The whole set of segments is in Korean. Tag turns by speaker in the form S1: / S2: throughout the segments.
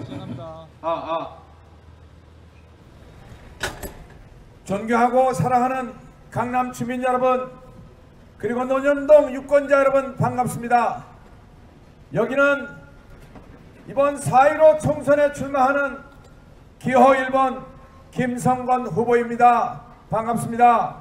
S1: 존경하고 사랑하는 강남 주민 여러분, 그리고 논현동 유권자 여러분 반갑습니다. 여기는 이번 4.15 총선에 출마하는 기호 1번 김성건 후보입니다. 반갑습니다.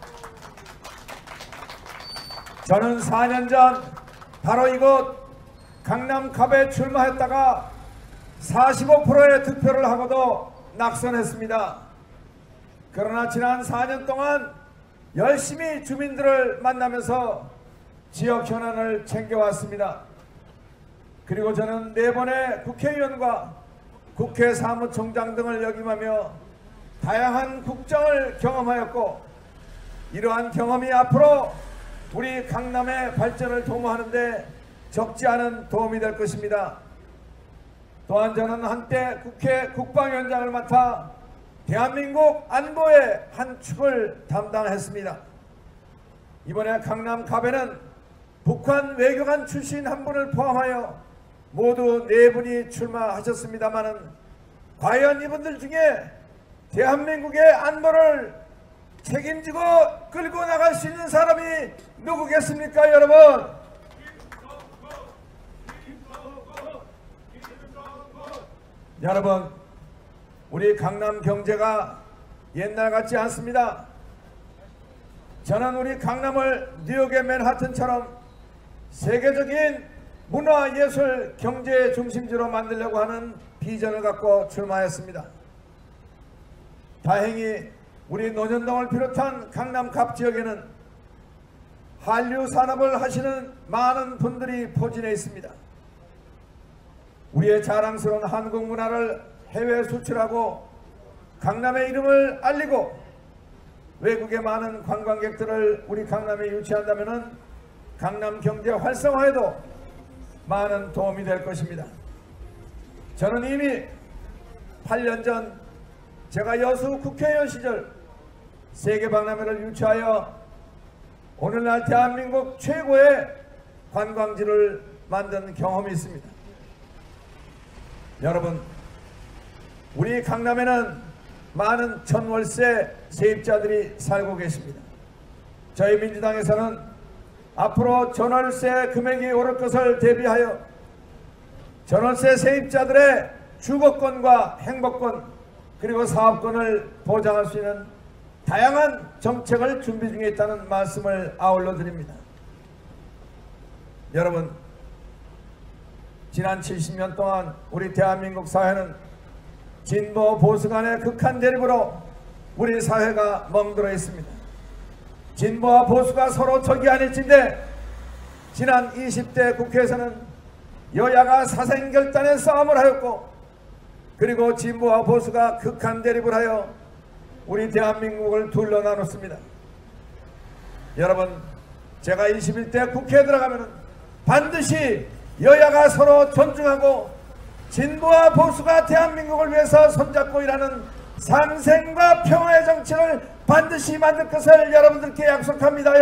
S1: 저는 4년 전 바로 이곳 강남갑에 출마했다가 45%의 득표를 하고도 낙선했습니다. 그러나 지난 4년 동안 열심히 주민들을 만나면서 지역 현안을 챙겨왔습니다. 그리고 저는 4번의 국회의원과 국회 사무총장 등을 역임하며 다양한 국정을 경험하였고, 이러한 경험이 앞으로 우리 강남의 발전을 도모하는 데 적지 않은 도움이 될 것입니다. 또한 저는 한때 국회 국방위원장을 맡아 대한민국 안보의 한 축을 담당했습니다. 이번에 강남갑에는 북한 외교관 출신 한 분을 포함하여 모두 4분이 출마하셨습니다마는 과연 이분들 중에 대한민국의 안보를 책임지고 끌고 나갈 수 있는 사람이 누구겠습니까, 여러분? 여러분, 우리 강남 경제가 옛날 같지 않습니다. 저는 우리 강남을 뉴욕의 맨하튼처럼 세계적인 문화, 예술, 경제의 중심지로 만들려고 하는 비전을 갖고 출마했습니다. 다행히 우리 논현동을 비롯한 강남갑 지역에는 한류 산업을 하시는 많은 분들이 포진해 있습니다. 우리의 자랑스러운 한국 문화를 해외 수출하고 강남의 이름을 알리고 외국의 많은 관광객들을 우리 강남에 유치한다면 강남 경제 활성화에도 많은 도움이 될 것입니다. 저는 이미 8년 전 제가 여수 국회의원 시절 세계박람회를 유치하여 오늘날 대한민국 최고의 관광지를 만든 경험이 있습니다. 여러분, 우리 강남에는 많은 전월세 세입자들이 살고 계십니다. 저희 민주당에서는 앞으로 전월세 금액이 오를 것을 대비하여 전월세 세입자들의 주거권과 행복권 그리고 사업권을 보장할 수 있는 다양한 정책을 준비 중에 있다는 말씀을 아울러 드립니다. 여러분, 지난 70년 동안 우리 대한민국 사회는 진보 보수 간의 극한 대립으로 우리 사회가 멍들어 있습니다. 진보와 보수가 서로 적이 아닐진데 지난 20대 국회에서는 여야가 사생결단의 싸움을 하였고, 그리고 진보와 보수가 극한 대립을 하여 우리 대한민국을 둘러 나눴습니다. 여러분, 제가 21대 국회에 들어가면 반드시 여야가 서로 존중하고 진보와 보수가 대한민국을 위해서 손잡고 일하는 상생과 평화의 정치를 반드시 만들 것을 여러분들께 약속합니다.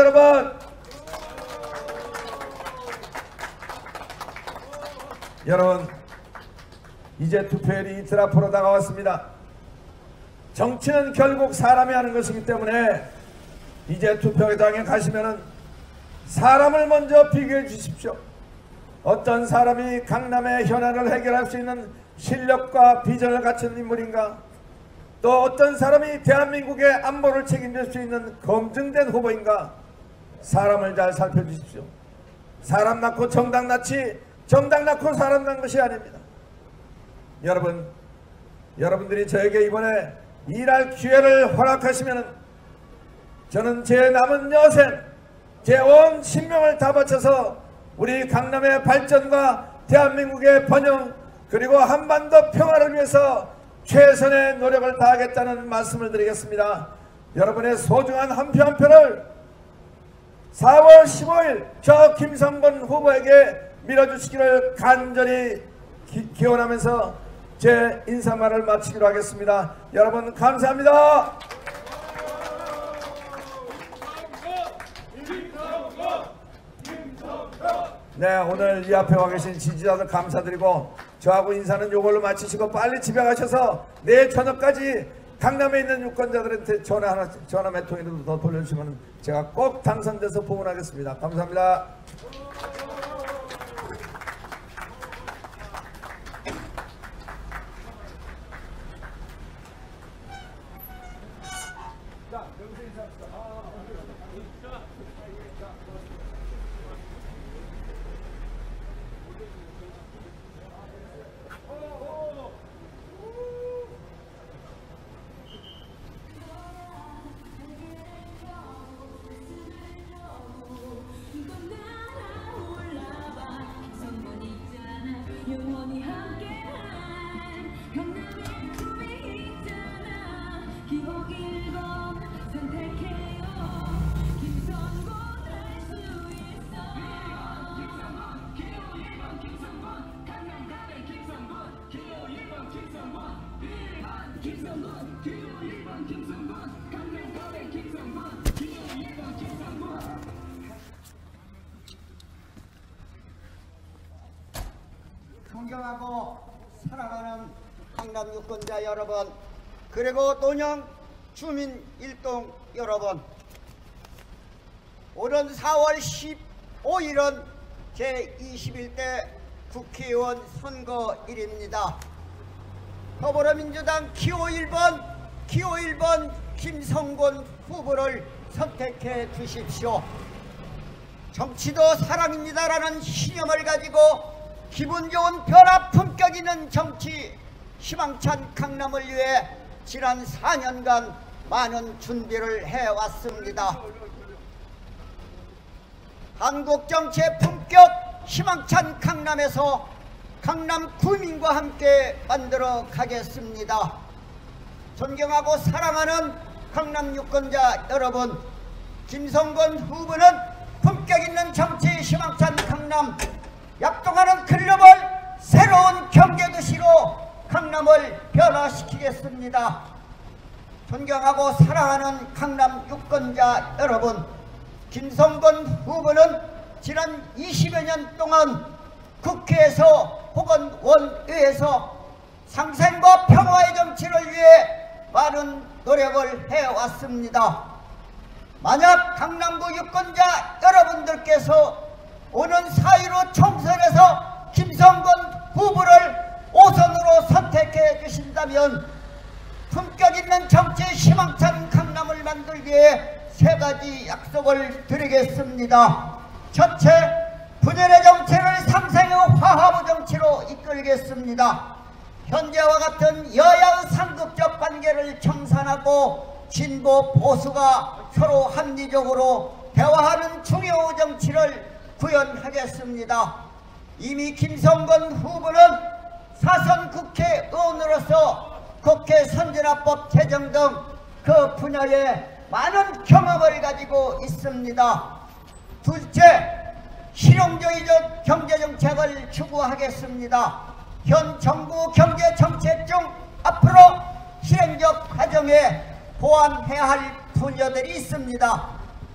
S1: 여러분, 이제 투표일이 이틀 앞으로 다가왔습니다. 정치는 결국 사람이 하는 것이기 때문에 이제 투표장에 가시면은 사람을 먼저 비교해 주십시오. 어떤 사람이 강남의 현안을 해결할 수 있는 실력과 비전을 갖춘 인물인가, 또 어떤 사람이 대한민국의 안보를 책임질 수 있는 검증된 후보인가, 사람을 잘 살펴주십시오. 사람 낳고 정당 낳지 정당 낳고 사람 낳은 것이 아닙니다. 여러분, 여러분들이 저에게 이번에 일할 기회를 허락하시면 저는 제 남은 여생, 제 온 신명을 다 바쳐서 우리 강남의 발전과 대한민국의 번영 그리고 한반도 평화를 위해서 최선의 노력을 다하겠다는 말씀을 드리겠습니다. 여러분의 소중한 한 표 한 표를 4월 15일 저 김성건 후보에게 밀어주시기를 간절히 기원하면서 제 인사말을 마치기로 하겠습니다. 여러분 감사합니다. 네, 오늘 이 앞에 와 계신 지지자들 감사드리고 저하고 인사는 요걸로 마치시고 빨리 집에 가셔서 내일 저녁까지 강남에 있는 유권자들한테 전화 몇 통이라도 더 돌려주시면 제가 꼭 당선돼서 봉헌하겠습니다. 감사합니다.
S2: 영원히 함께한 강남의 꿈이 있잖아. 기억 1번 선택해요. 김성곤 할 수 있어. 김성곤 기호 1번 김성곤 강남 가는 김성곤 기호 1번 김성곤 김성곤 기호 1번 김성곤 강남 가는 김성곤 기호 1번 김성곤.
S3: 존경하고 사랑하는 강남 유권자 여러분, 그리고 논영 주민 일동 여러분, 오는 4월 15일은 제21대 국회의원 선거일입니다. 더불어민주당 기호 1번 김성곤 후보를 선택해 주십시오. 정치도 사랑입니다라는 신념을 가지고 기분 좋은 변화 품격 있는 정치 희망찬 강남을 위해 지난 4년간 많은 준비를 해왔습니다. 한국 정치의 품격 희망찬 강남에서 강남 구민과 함께 만들어 가겠습니다. 존경하고 사랑하는 강남 유권자 여러분, 김성곤 후보는 품격 있는 정치 희망찬 강남, 약동하는 글로벌 새로운 경제도시로 강남을 변화시키겠습니다. 존경하고 사랑하는 강남 유권자 여러분, 김성곤 후보는 지난 20여 년 동안 국회에서 혹은 원외에서 상생과 평화의 정치를 위해 많은 노력을 해왔습니다. 만약 강남구 유권자 여러분들께서 오는 4.15 총선에서 김성곤 후보를 5선으로 선택해 주신다면 품격 있는 정치 희망찬 강남을 만들기 위해 3가지 약속을 드리겠습니다. 첫째, 분열의 정치를 상생의 화합의 정치로 이끌겠습니다. 현재와 같은 여야의 상극적 관계를 청산하고 진보 보수가 서로 합리적으로 대화하는 중요 정치를 구현하겠습니다. 이미 김성곤 후보는 사선 국회의원으로서 국회 선진화법 제정 등 그 분야에 많은 경험을 가지고 있습니다. 둘째, 실용주의적 경제정책을 추구하겠습니다. 현 정부 경제정책 중 앞으로 실행적 과정에 보완해야 할 분야들이 있습니다.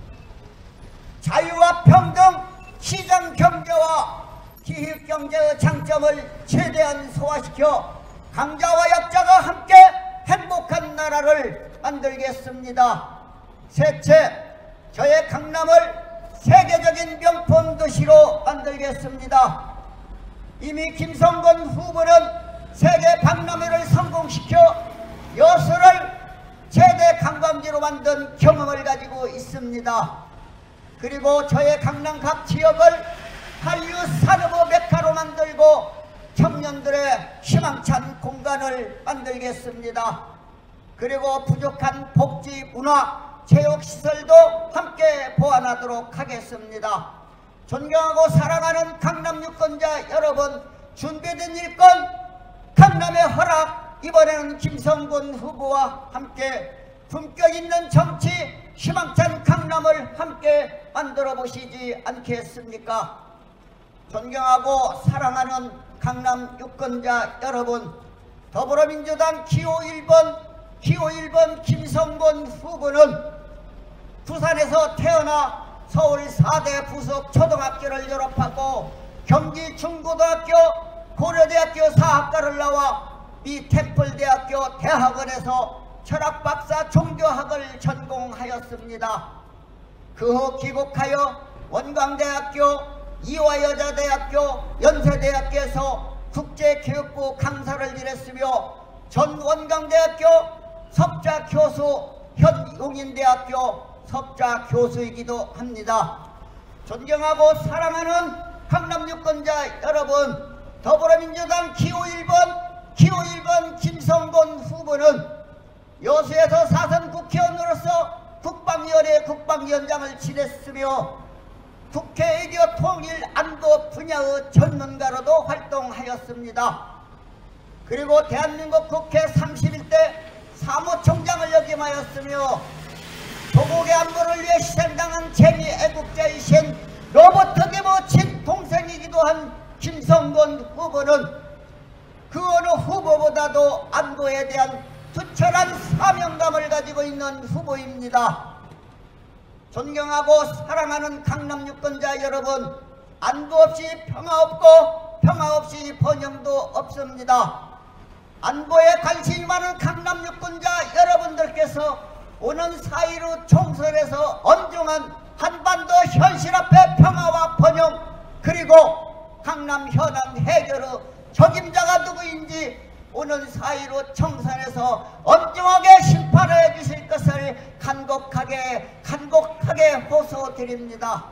S3: 자유와 평등, 시장 경제와 기획 경제의 장점을 최대한 소화시켜 강자와 약자가 함께 행복한 나라를 만들겠습니다. 셋째, 저의 강남을 세계적인 명품 도시로 만들겠습니다. 이미 김성곤 후보는 세계 박람회를 성공시켜 여수를 최대 관광지로 만든 경험을 가지고 있습니다. 그리고 저의 강남 각 지역을 한류 산업의 메카로 만들고 청년들의 희망찬 공간을 만들겠습니다. 그리고 부족한 복지, 문화, 체육시설도 함께 보완하도록 하겠습니다. 존경하고 사랑하는 강남 유권자 여러분, 준비된 일권 강남의 허락, 이번에는 김성곤 후보와 함께 품격 있는 정치 희망찬 강남을 함께 만들어 보시지 않겠습니까? 존경하고 사랑하는 강남 유권자 여러분, 더불어민주당 기호 1번 김성곤 후보는 부산에서 태어나 서울 4대 부속 초등학교를 졸업하고 경기 중고등학교 고려대학교 사학과를 나와 미 템플대학교 대학원에서 철학박사 종교학을 전공하였습니다. 그 후 귀국하여 원광대학교, 이화여자대학교, 연세대학교에서 국제교육부 강사를 지냈으며 전 원광대학교 석좌 교수, 현 용인대학교 석좌 교수이기도 합니다. 존경하고 사랑하는 강남 유권자 여러분, 더불어민주당 기호 1번 김성곤 후보는 여수에서 4선 국회의원으로서 국방위원회 국방위원장을 지냈으며 국회 외교 통일 안보 분야의 전문가로도 활동하였습니다. 그리고 대한민국 국회 31대 사무총장을 역임하였으며 조국의 안보를 위해 희생당한 재미 애국자이신 로버트 개보 친동생이기도 한 김성곤 후보는 그 어느 후보보다도 안보에 대한 투철한 사명감을 가지고 있는 후보입니다. 존경하고 사랑하는 강남 유권자 여러분, 안보 없이 평화 없고 평화 없이 번영도 없습니다. 안보에 관심이 많은 강남 유권자 여러분들께서 오는 4.15 총선에서 엄중한 한반도 현실 앞에 평화와 번영, 그리고 강남 현안 해결의 적임자가 누구인지 오는 4.15 총선에서 엄중하게 심판해 주실 것을 간곡하게 호소드립니다.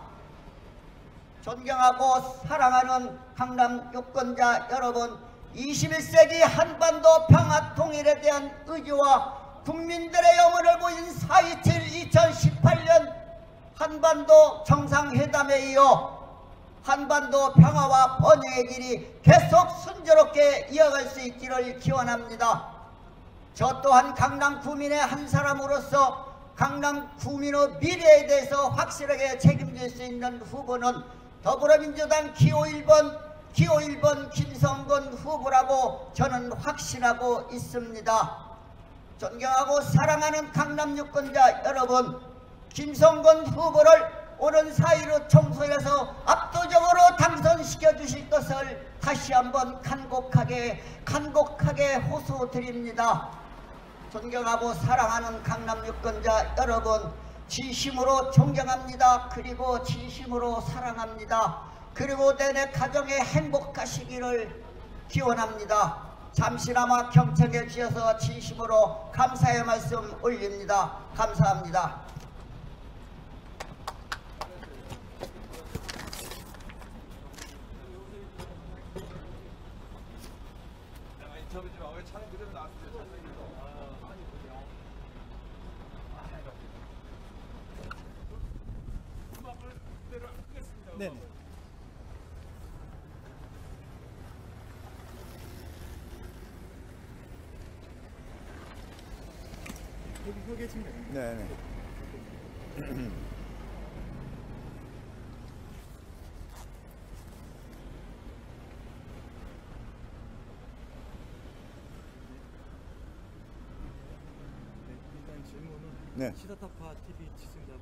S3: 존경하고 사랑하는 강남 유권자 여러분, 21세기 한반도 평화 통일에 대한 의지와 국민들의 염원을 보인 4.27 2018년 한반도 정상회담에 이어 한반도 평화와 번영의 길이 계속 순조롭게 이어갈 수 있기를 기원합니다. 저 또한 강남 구민의 한 사람으로서 강남 구민의 미래에 대해서 확실하게 책임질 수 있는 후보는 더불어민주당 기호 1번 김성곤 후보라고 저는 확신하고 있습니다. 존경하고 사랑하는 강남 유권자 여러분, 김성곤 후보를 오는 4.15 총선에서 압도적으로 당선시켜 주실 것을 다시 한번 간곡하게 호소드립니다. 존경하고 사랑하는 강남 유권자 여러분, 진심으로 존경합니다. 그리고 진심으로 사랑합니다. 그리고 내내 가정에 행복하시기를 기원합니다. 잠시나마 경청해 주셔서 진심으로 감사의 말씀 올립니다. 감사합니다.
S4: 네네. 여기 계시면 됩니다.
S1: 네네.
S4: 일단 질문은
S1: 네.
S4: 시사타파 TV 시청자분들.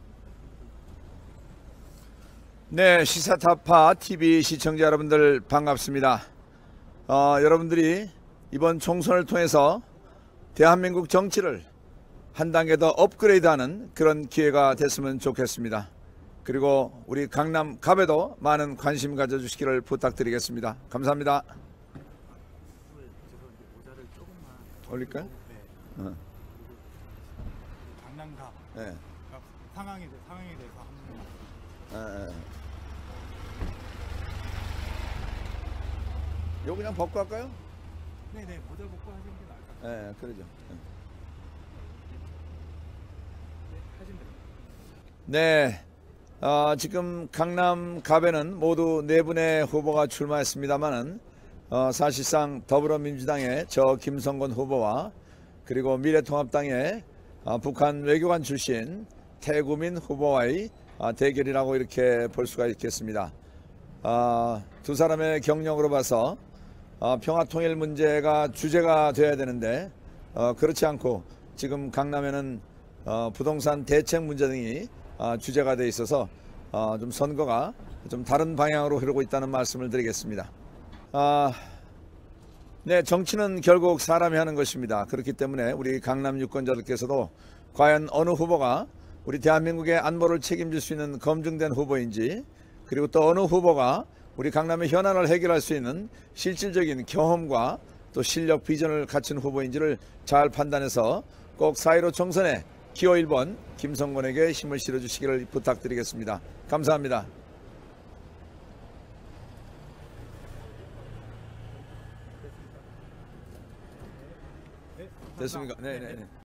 S1: 네, 시사타파 TV 시청자 여러분들 반갑습니다. 여러분들이 이번 총선을 통해서 대한민국 정치를 한 단계 더 업그레이드하는 그런 기회가 됐으면 좋겠습니다. 그리고 우리 강남 갑에도 많은 관심 가져주시기를 부탁드리겠습니다. 감사합니다.
S4: 모자를 조금만
S1: 올릴까요?
S4: 네. 강남갑
S1: 네.
S4: 상황에 대해서 한 번.
S1: 이거 그냥 벗고 할까요?
S4: 네네, 모자 벗고 하시는 게 나을 것 같아요.
S1: 네, 그러죠.
S4: 네, 하시면 됩니다.
S1: 네, 지금 강남 갑에는 모두 4분의 후보가 출마했습니다만은 사실상 더불어민주당의 저 김성곤 후보와 그리고 미래통합당의 북한 외교관 출신 태구민 후보와의 대결이라고 이렇게 볼 수가 있겠습니다. 두 사람의 경력으로 봐서 평화통일 문제가 주제가 되어야 되는데 그렇지 않고 지금 강남에는 부동산 대책 문제 등이 주제가 되어 있어서 좀 선거가 좀 다른 방향으로 흐르고 있다는 말씀을 드리겠습니다. 네, 정치는 결국 사람이 하는 것입니다. 그렇기 때문에 우리 강남 유권자들께서도 과연 어느 후보가 우리 대한민국의 안보를 책임질 수 있는 검증된 후보인지, 그리고 또 어느 후보가 우리 강남의 현안을 해결할 수 있는 실질적인 경험과 또 실력 비전을 갖춘 후보인지를 잘 판단해서 꼭 4.15 총선에 기호 1번 김성곤에게 힘을 실어주시기를 부탁드리겠습니다. 감사합니다. 됐습니까? 네.